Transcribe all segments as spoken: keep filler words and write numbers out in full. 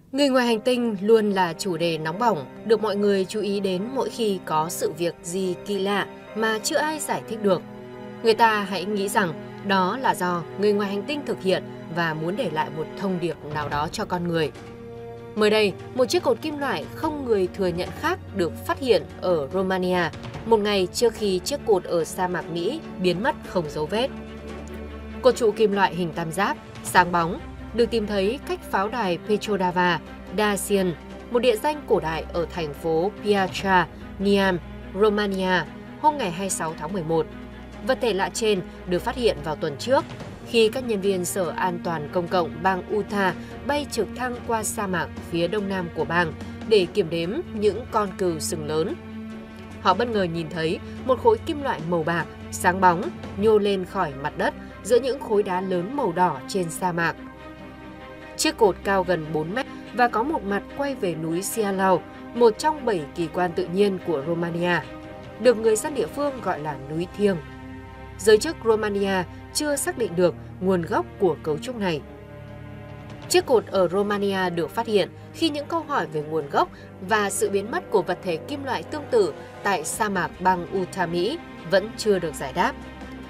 Người ngoài hành tinh luôn là chủ đề nóng bỏng, được mọi người chú ý đến mỗi khi có sự việc gì kỳ lạ mà chưa ai giải thích được. Người ta hãy nghĩ rằng đó là do người ngoài hành tinh thực hiện và muốn để lại một thông điệp nào đó cho con người. Mới đây, một chiếc cột kim loại không người thừa nhận khác được phát hiện ở Romania, một ngày trước khi chiếc cột ở sa mạc Mỹ biến mất không dấu vết. Cột trụ kim loại hình tam giác, sáng bóng, được tìm thấy cách pháo đài Petrodava Dacian, một địa danh cổ đại ở thành phố Piatra Neam, Romania, hôm ngày hai mươi sáu tháng mười một. Vật thể lạ trên được phát hiện vào tuần trước, khi các nhân viên Sở An toàn Công cộng bang Utah bay trực thăng qua sa mạc phía đông nam của bang để kiểm đếm những con cừu sừng lớn. Họ bất ngờ nhìn thấy một khối kim loại màu bạc, sáng bóng, nhô lên khỏi mặt đất giữa những khối đá lớn màu đỏ trên sa mạc. Chiếc cột cao gần bốn mét và có một mặt quay về núi Sialau, một trong bảy kỳ quan tự nhiên của Romania, được người dân địa phương gọi là núi thiêng. Giới chức Romania chưa xác định được nguồn gốc của cấu trúc này. Chiếc cột ở Romania được phát hiện khi những câu hỏi về nguồn gốc và sự biến mất của vật thể kim loại tương tự tại sa mạc bang Utah, Mỹ vẫn chưa được giải đáp.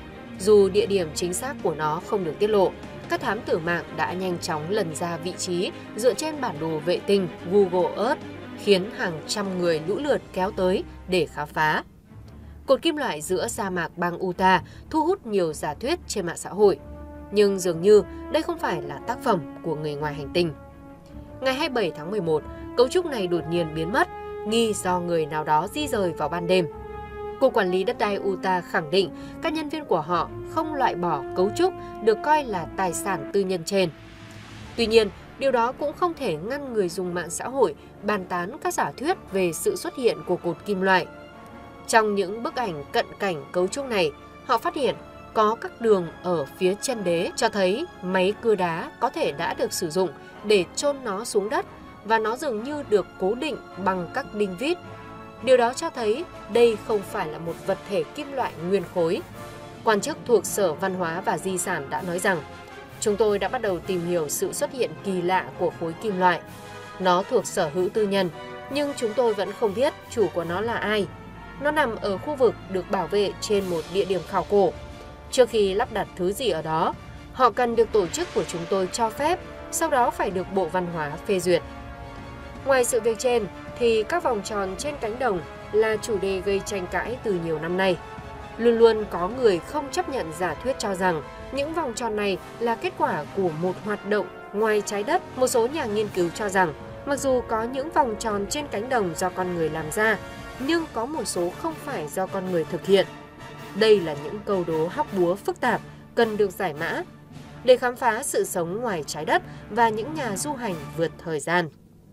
Dù địa điểm chính xác của nó không được tiết lộ, các thám tử mạng đã nhanh chóng lần ra vị trí dựa trên bản đồ vệ tinh Google Earth, khiến hàng trăm người lũ lượt kéo tới để khám phá. Cột kim loại giữa sa mạc bang Utah thu hút nhiều giả thuyết trên mạng xã hội, nhưng dường như đây không phải là tác phẩm của người ngoài hành tinh. Ngày hai mươi bảy tháng mười một, cấu trúc này đột nhiên biến mất, nghi do người nào đó di rời vào ban đêm. Cục Quản lý Đất đai Utah khẳng định các nhân viên của họ không loại bỏ cấu trúc được coi là tài sản tư nhân trên. Tuy nhiên, điều đó cũng không thể ngăn người dùng mạng xã hội bàn tán các giả thuyết về sự xuất hiện của cột kim loại. Trong những bức ảnh cận cảnh cấu trúc này, họ phát hiện có các đường ở phía chân đế cho thấy máy cưa đá có thể đã được sử dụng để chôn nó xuống đất và nó dường như được cố định bằng các đinh vít. Điều đó cho thấy đây không phải là một vật thể kim loại nguyên khối. Quan chức thuộc Sở Văn hóa và Di sản đã nói rằng, chúng tôi đã bắt đầu tìm hiểu sự xuất hiện kỳ lạ của khối kim loại. Nó thuộc sở hữu tư nhân, nhưng chúng tôi vẫn không biết chủ của nó là ai. Nó nằm ở khu vực được bảo vệ trên một địa điểm khảo cổ. Trước khi lắp đặt thứ gì ở đó, họ cần được tổ chức của chúng tôi cho phép, sau đó phải được Bộ Văn hóa phê duyệt. Ngoài sự việc trên, thì các vòng tròn trên cánh đồng là chủ đề gây tranh cãi từ nhiều năm nay. Luôn luôn có người không chấp nhận giả thuyết cho rằng những vòng tròn này là kết quả của một hoạt động ngoài trái đất. Một số nhà nghiên cứu cho rằng, mặc dù có những vòng tròn trên cánh đồng do con người làm ra, nhưng có một số không phải do con người thực hiện. Đây là những câu đố hóc búa phức tạp cần được giải mã để khám phá sự sống ngoài trái đất và những nhà du hành vượt thời gian.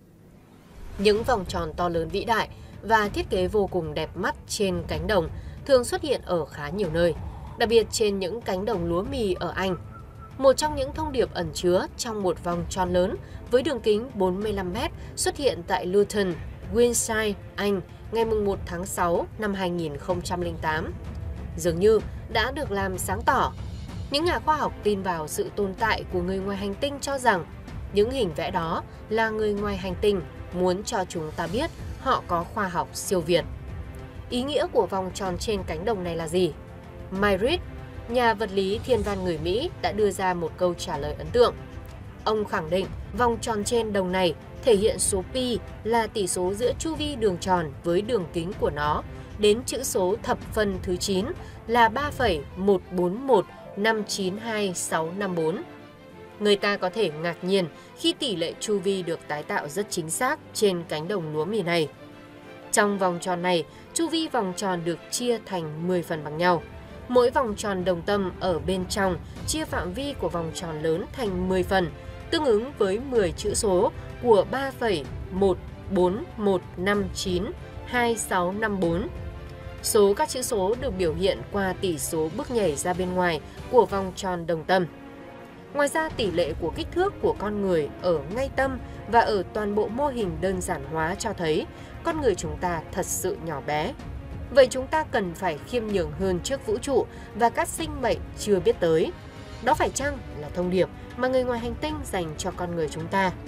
Những vòng tròn to lớn vĩ đại và thiết kế vô cùng đẹp mắt trên cánh đồng thường xuất hiện ở khá nhiều nơi, đặc biệt trên những cánh đồng lúa mì ở Anh. Một trong những thông điệp ẩn chứa trong một vòng tròn lớn với đường kính bốn mươi lăm mét xuất hiện tại Luton, Wiltshire, Anh ngày mùng một tháng sáu năm hai nghìn không trăm lẻ tám. Dường như đã được làm sáng tỏ. Những nhà khoa học tin vào sự tồn tại của người ngoài hành tinh cho rằng những hình vẽ đó là người ngoài hành tinh muốn cho chúng ta biết họ có khoa học siêu việt. Ý nghĩa của vòng tròn trên cánh đồng này là gì? Mike Reed, nhà vật lý thiên văn người Mỹ, đã đưa ra một câu trả lời ấn tượng. Ông khẳng định vòng tròn trên đồng này thể hiện số pi là tỷ số giữa chu vi đường tròn với đường kính của nó đến chữ số thập phân thứ chín là ba phẩy một bốn một năm chín hai sáu năm bốn. Người ta có thể ngạc nhiên khi tỷ lệ chu vi được tái tạo rất chính xác trên cánh đồng lúa mì này. Trong vòng tròn này, chu vi vòng tròn được chia thành mười phần bằng nhau. Mỗi vòng tròn đồng tâm ở bên trong chia phạm vi của vòng tròn lớn thành mười phần, tương ứng với mười chữ số của ba phẩy một bốn một năm chín hai sáu năm bốn. Số các chữ số được biểu hiện qua tỷ số bước nhảy ra bên ngoài của vòng tròn đồng tâm. Ngoài ra, tỷ lệ của kích thước của con người ở ngay tâm và ở toàn bộ mô hình đơn giản hóa cho thấy con người chúng ta thật sự nhỏ bé. Vậy chúng ta cần phải khiêm nhường hơn trước vũ trụ và các sinh mệnh chưa biết tới. Đó phải chăng là thông điệp mà người ngoài hành tinh dành cho con người chúng ta?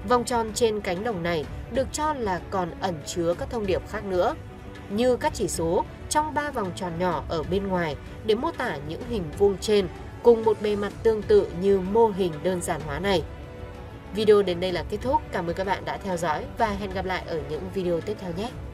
Vòng tròn trên cánh đồng này được cho là còn ẩn chứa các thông điệp khác nữa, như các chỉ số trong ba vòng tròn nhỏ ở bên ngoài để mô tả những hình vuông trên cùng một bề mặt tương tự như mô hình đơn giản hóa này. Video đến đây là kết thúc. Cảm ơn các bạn đã theo dõi và hẹn gặp lại ở những video tiếp theo nhé.